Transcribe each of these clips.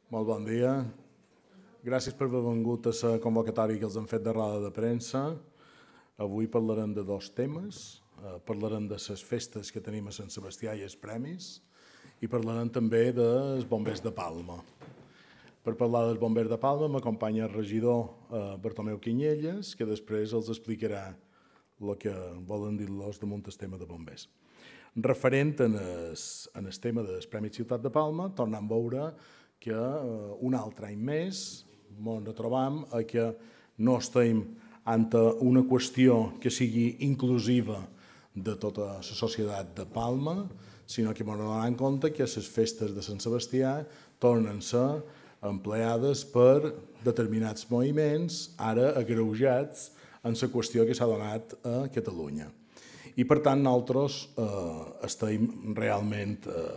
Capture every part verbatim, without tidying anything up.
Molt bon dia. Gràcies per haver vingut a la convocatòria que els han fet de roda de premsa. Avui parlarem de dos temes. Parlarem de les festes que tenim a Sant Sebastià i els premis i parlarem també dels bombers de Palma. Per parlar dels bombers de Palma m'acompanya el regidor Bartomeu Quinyelles, que després els explicarà el que volen dir-los damunt el tema de bombers. Referent en el tema del Premi Ciutat de Palma, tornem a veure que un altre any més ens trobam que no estem ante una qüestió que sigui inclusiva de tota la societat de Palma, sinó que ens donem compte que les festes de Sant Sebastià tornen a ser empleades per determinats moviments, ara agreujats en la qüestió que s'ha donat a Catalunya. I per tant nosaltres estem realment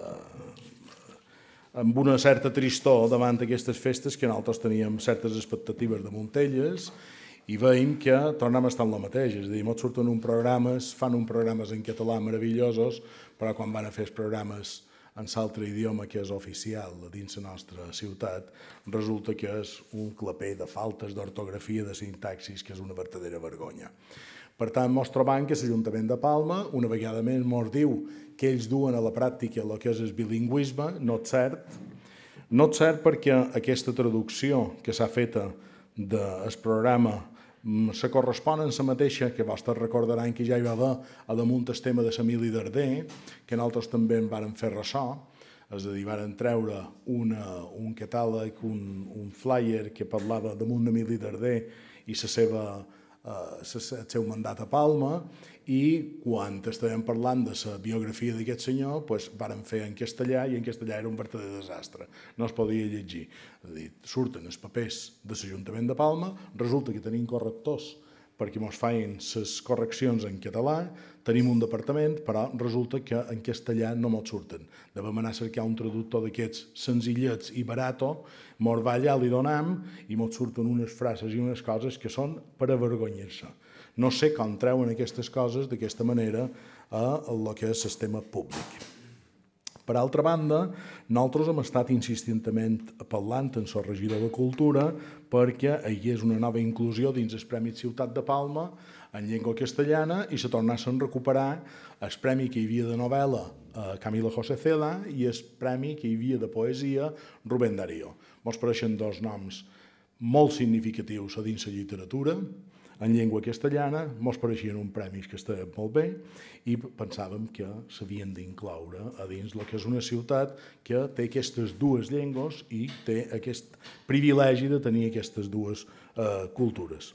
amb una certa tristor davant d'aquestes festes que nosaltres teníem certes expectatives damunt elles i veiem que tornem a estar en el mateix. És a dir, ens surten uns programes, fan uns programes en català meravellosos, però quan van a fer els programes en l'altre idioma que és oficial dins la nostra ciutat, resulta que és un claper de faltes d'ortografia, de sintaxis, que és una verdadera vergonya. Per tant, ens trobem que l'Ajuntament de Palma, una vegada més, ens diu que ells duen a la pràctica el que és el bilingüisme. No és cert. No és cert perquè aquesta traducció que s'ha feta del programa se correspon en la mateixa que vostès recordaran que ja hi va haver a damunt el tema de l'Emili Darder, que nosaltres també en vàrem fer ressò, és a dir, vàrem treure un catàleg, un flyer que parlava damunt d'Emili Darder i la seva el seu mandat a Palma, i quan estàvem parlant de la biografia d'aquest senyor, vàrem fer en castellà i en castellà era un verdader desastre, no es podia llegir. És a dir, surten els papers de l'Ajuntament de Palma, resulta que tenim correctors perquè ens feien les correccions en català, tenim un departament, però resulta que en castellà no ens surten. Devem anar a cercar un traductor d'aquests senzillets i barato, ens va allà, li donem i ens surten unes frases i unes coses que són per avergonyir-se. No sé com treuen aquestes coses d'aquesta manera a el que és el sistema públic. Per altra banda, nosaltres hem estat insistentment parlant amb el regidor de Cultura perquè hi hagués una nova inclusió dins el Premi Ciutat de Palma en llengua castellana i se tornessin a recuperar el premi que hi havia de novel·la Camilo José Cela i el premi que hi havia de poesia Rubén Darío. Ens pareixen dos noms molt significatius a dins la literatura en llengua castellana, ens pareixien uns premis que estaven molt bé i pensàvem que s'havien d'incloure a dins el que és una ciutat que té aquestes dues llengües i té aquest privilegi de tenir aquestes dues cultures.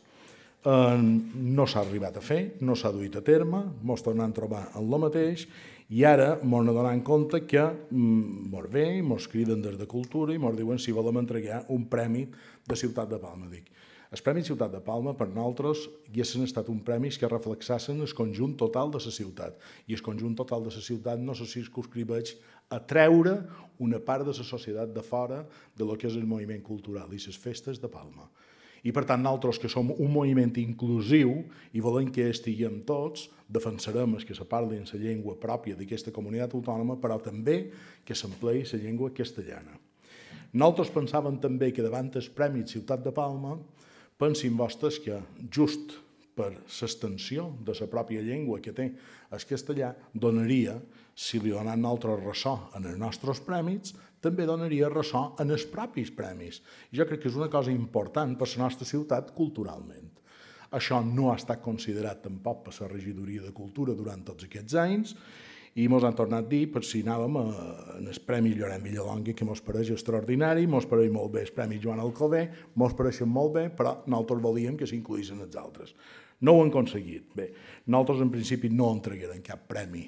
No s'ha arribat a fer, no s'ha duit a terme, ens tornem a trobar en el mateix i ara ens donem compte que ens ve, ens criden des de Cultura i ens diuen si volem entregar un premi de Ciutat de Palma. Dic, el Premi Ciutat de Palma per nosaltres haguessin estat un premis que reflexassin el conjunt total de la ciutat i el conjunt total de la ciutat no se circumscriveix a treure una part de la societat de fora de lo que és el moviment cultural i les festes de Palma. I per tant nosaltres que som un moviment inclusiu i volem que estiguem tots, defensarem que se parli en la llengua pròpia d'aquesta comunitat autònoma, però també que s'empleï la llengua castellana. Nosaltres pensàvem també que davant el Premi Ciutat de Palma pensin vostès que just per l'extensió de la pròpia llengua que té el castellà donaria, si li donem nosaltres ressò en els nostres premis, també donaria ressò en els propis premis. Jo crec que és una cosa important per la nostra ciutat culturalment. Això no ha estat considerat tampoc per la regidoria de Cultura durant tots aquests anys i ens han tornat a dir per si anàvem en el Premi Llorenç Villalonga, que ens pareix extraordinari, ens pareix molt bé el Premi Joan Alcover, ens pareixen molt bé, però nosaltres volíem que s'incloïssin els altres. No ho han aconseguit. Bé, nosaltres en principi no entregarem cap premi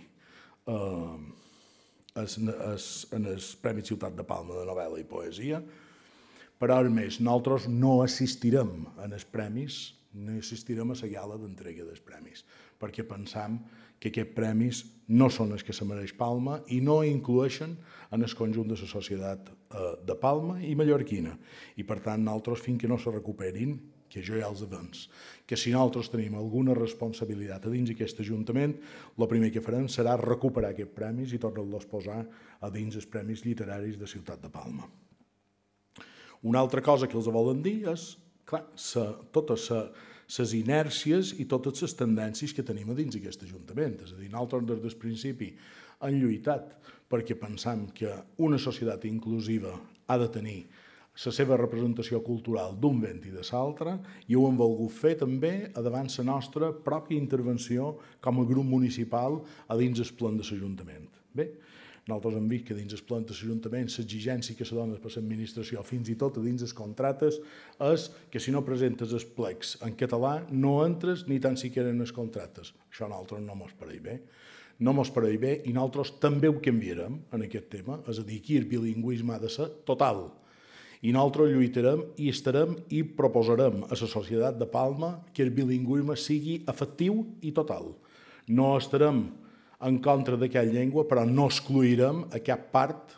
en el Premi Ciutat de Palma de novel·la i poesia, però a més, nosaltres no assistirem en els premis, no assistirem a la gala d'entrega dels premis, perquè pensam que aquests premis no són els que se mereix Palma i no incloeixen en el conjunt de la societat de Palma i mallorquina. I per tant, nosaltres, fins que no se recuperin, que jo ja els avens, que si nosaltres tenim alguna responsabilitat a dins d'aquest Ajuntament, el primer que farem serà recuperar aquests premis i tornar-los a posar a dins els Premis Literaris de Ciutat de Palma. Una altra cosa que els volen dir és, clar, sa, totes les inèrcies i totes les tendències que tenim a dins d'aquest Ajuntament. És a dir, nosaltres des del principi hem lluitat perquè pensam que una societat inclusiva ha de tenir la seva representació cultural d'un vent i de l'altre, i ho hem volgut fer també a davant la nostra pròpia intervenció com a grup municipal a dins el plen de l'Ajuntament. Bé, nosaltres hem vist que dins el plen de l'Ajuntament l'exigència que se dona per l'administració, fins i tot a dins els contractes, és que si no presentes els plecs en català no entres ni tan siquiera en els contractes. Això a nosaltres no mos pareix bé. No mos pareix bé i nosaltres també ho canviarem en aquest tema, és a dir, aquí el bilingüisme ha de ser total. I nosaltres lluitarem i estarem i proposarem a la societat de Palma que el bilingüisme sigui efectiu i total. No estarem en contra d'aquella llengua, però no excluirem a cap part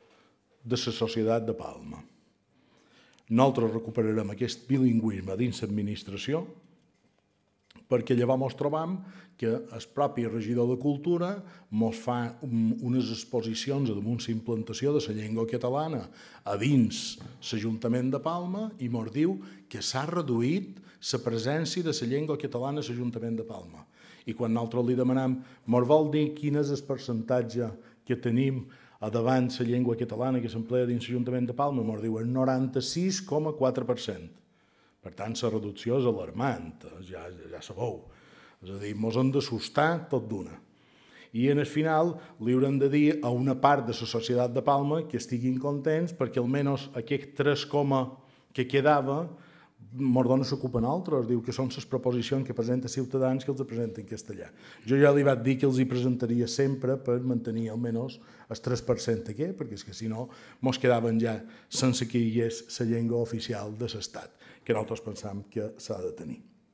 de la societat de Palma. Nosaltres recuperarem aquest bilingüisme dins l'administració perquè llavors ens trobam que el propi regidor de Cultura ens fa unes exposicions damunt la implantació de la llengua catalana a dins l'Ajuntament de Palma i ens diu que s'ha reduït la presència de la llengua catalana a l'Ajuntament de Palma. I quan nosaltres li demanem, ens vol dir quin és el percentatge que tenim a davant la llengua catalana que s'emplea dins l'Ajuntament de Palma, ens diu el noranta-sis coma quatre per cent. Per tant, la reducció és alarmant, ja, ja sabeu. És a dir, ens hem d'assustar tot d'una. I en el final li haurem de dir a una part de la societat de Palma que estiguin contents perquè almenys aquest tres coma que quedava ens dona la culpa a nosaltres, diu que són les proposicions que presenta Ciutadans que els presenten en castellà. Jo ja li vaig dir que els hi presentaria sempre per mantenir almenys el tres per cent aquest, perquè és que si no ens quedaven ja sense que hi hagués la llengua oficial de l'Estat, que nosaltres pensam que s'ha de tenir.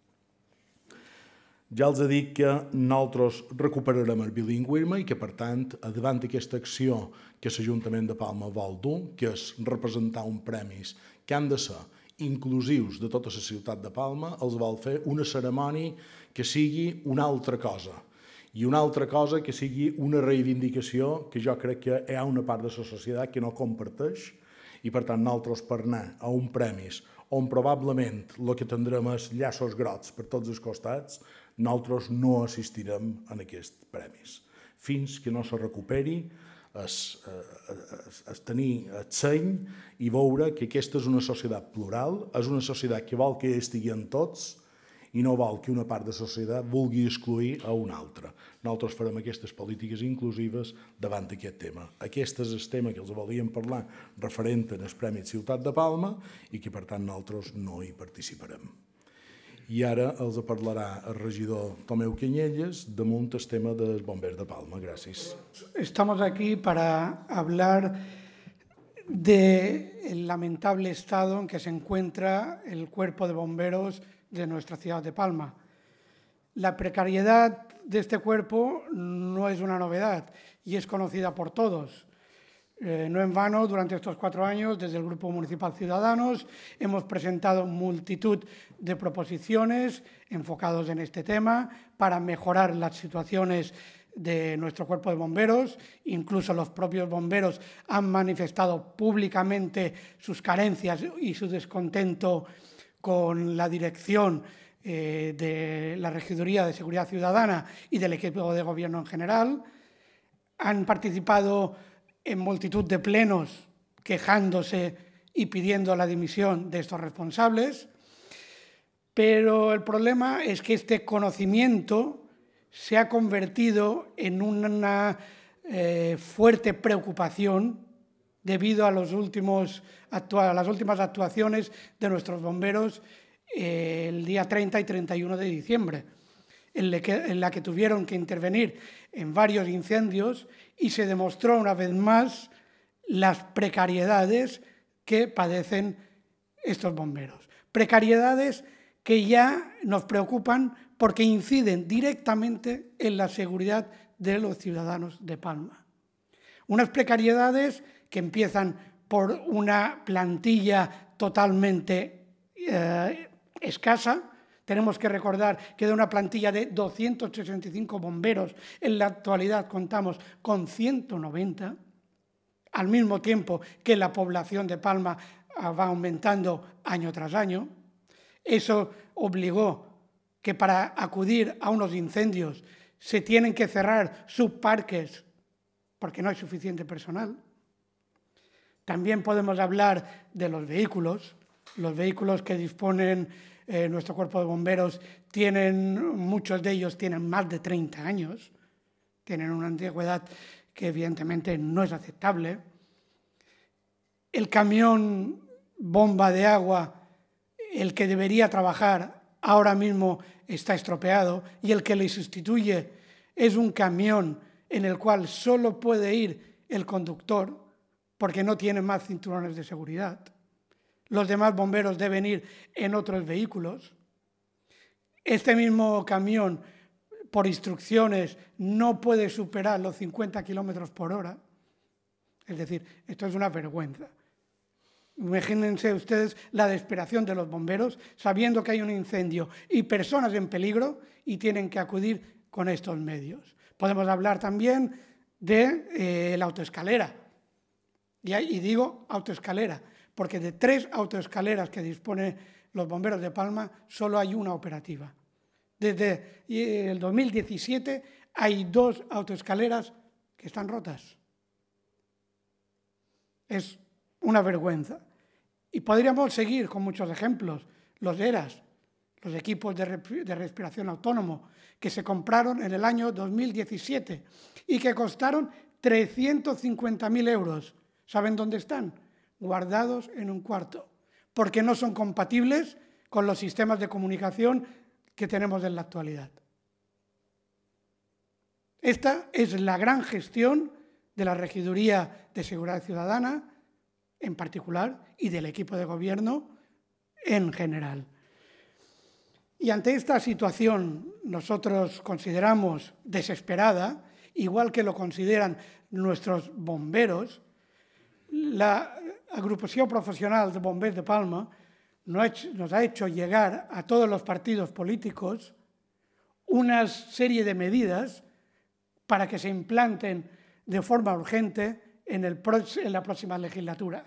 Ja els he dit que nosaltres recuperarem el bilingüisme i que, per tant, davant d'aquesta acció que l'Ajuntament de Palma vol dur, que és representar uns premis que han de ser inclusius de tota la ciutat de Palma, els vol fer una cerimònia que sigui una altra cosa. I una altra cosa que sigui una reivindicació que jo crec que hi ha una part de la societat que no comparteix i, per tant, nosaltres per anar a un premis on probablement el que tindrem és llaços grocs per tots els costats, nosaltres no assistirem a aquests premis. Fins que no se recuperi es, es, es tenir el seny i veure que aquesta és una societat plural, és una societat que vol que hi estiguin tots i no vol que una part de la societat vulgui excluir a una altra. Nosaltres farem aquestes polítiques inclusives davant d'aquest tema. Aquest és el tema que els volíem parlar referent al Premi Ciutat de Palma i que, per tant, nosaltres no hi participarem. I ara els parlarà el regidor Tomeu Canyelles damunt el tema dels bombers de Palma. Gràcies. Estamos aquí para hablar del lamentable estado en que se encuentra el cuerpo de bomberos de nuestra ciudad de Palma. La precariedad de este cuerpo no es una novedad y es conocida por todos. Eh, no en vano, durante estos cuatro años, desde el Grupo Municipal Ciudadanos, hemos presentado multitud de proposiciones enfocadas en este tema para mejorar las situaciones de nuestro cuerpo de bomberos. Incluso los propios bomberos han manifestado públicamente sus carencias y su descontento con la dirección eh, de la Regiduría de Seguridad Ciudadana y del equipo de gobierno en general. Han participado en multitud de plenos quejándose y pidiendo la dimisión de estos responsables, pero el problema es que este conocimiento se ha convertido en una eh, fuerte preocupación debido a, los últimos, a las últimas actuaciones de nuestros bomberos eh, el día treinta y treinta y uno de diciembre, en la, que, en la que tuvieron que intervenir en varios incendios y se demostró una vez más las precariedades que padecen estos bomberos. Precariedades que ya nos preocupan porque inciden directamente en la seguridad de los ciudadanos de Palma. Unas precariedades que empiezan por una plantilla totalmente eh, escasa. Tenemos que recordar que de una plantilla de doscientos sesenta y cinco bomberos, en la actualidad contamos con ciento noventa, al mismo tiempo que la población de Palma va aumentando año tras año. Eso obligó que para acudir a unos incendios se tienen que cerrar subparques porque no hay suficiente personal. También podemos hablar de los vehículos. Los vehículos que disponen eh, nuestro cuerpo de bomberos, tienen, muchos de ellos tienen más de treinta años, tienen una antigüedad que evidentemente no es aceptable. El camión bomba de agua, el que debería trabajar, ahora mismo está estropeado, y el que le sustituye es un camión en el cual solo puede ir el conductor porque no tiene más cinturones de seguridad. Los demás bomberos deben ir en otros vehículos. Este mismo camión, por instrucciones, no puede superar los cincuenta kilómetros por hora. Es decir, esto es una vergüenza. Imagínense ustedes la desesperación de los bomberos sabiendo que hay un incendio y personas en peligro y tienen que acudir con estos medios. Podemos hablar también de eh, la autoescalera. Y, y digo autoescalera, porque de tres autoescaleras que disponen los bomberos de Palma, solo hay una operativa. Desde el dos mil diecisiete hay dos autoescaleras que están rotas. Es una vergüenza. Y podríamos seguir con muchos ejemplos. Los E R As, los equipos de, de respiración autónomo, que se compraron en el año dos mil diecisiete y que costaron trescientos cincuenta mil euros. ¿Saben dónde están? Guardados en un cuarto, porque no son compatibles con los sistemas de comunicación que tenemos en la actualidad. Esta es la gran gestión de la Regiduría de Seguridad Ciudadana, en particular, y del equipo de gobierno en general. Y ante esta situación nosotros consideramos desesperada, igual que lo consideran nuestros bomberos, la Agrupación Profesional de Bombers de Palma nos ha hecho llegar a todos los partidos políticos una serie de medidas para que se implanten de forma urgente en, el, en la próxima legislatura.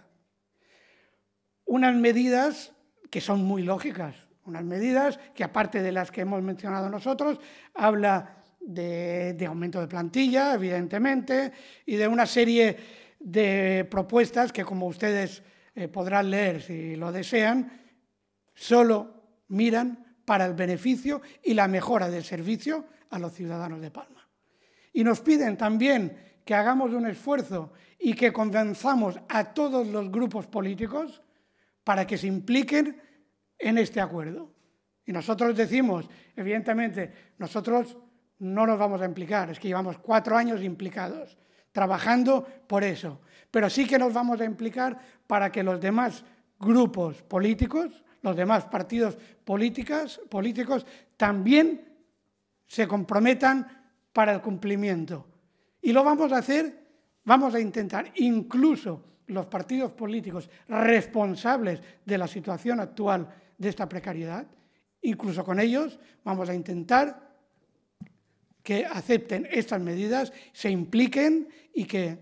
Unas medidas que son muy lógicas, unas medidas que, aparte de las que hemos mencionado nosotros, habla de, de aumento de plantilla, evidentemente, y de una serie de propuestas que, como ustedes eh, podrán leer si lo desean, solo miran para el beneficio y la mejora del servicio a los ciudadanos de Palma. Y nos piden también que hagamos un esfuerzo y que convenzamos a todos los grupos políticos para que se impliquen en este acuerdo. Y nosotros decimos, evidentemente, nosotros no nos vamos a implicar, es que llevamos cuatro años implicados, trabajando por eso. Pero sí que nos vamos a implicar para que los demás grupos políticos, los demás partidos políticos, políticos también se comprometan para el cumplimiento. Y lo vamos a hacer, vamos a intentar, incluso los partidos políticos responsables de la situación actual de esta precariedad, incluso con ellos vamos a intentar que acepten estas medidas, se impliquen y que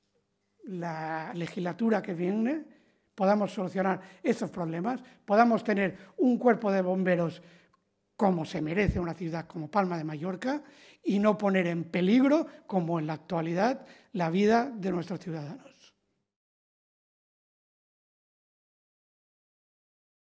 la legislatura que viene podamos solucionar estos problemas, podamos tener un cuerpo de bomberos como se merece una ciudad como Palma de Mallorca y no poner en peligro, como en la actualidad, la vida de nuestros ciudadanos.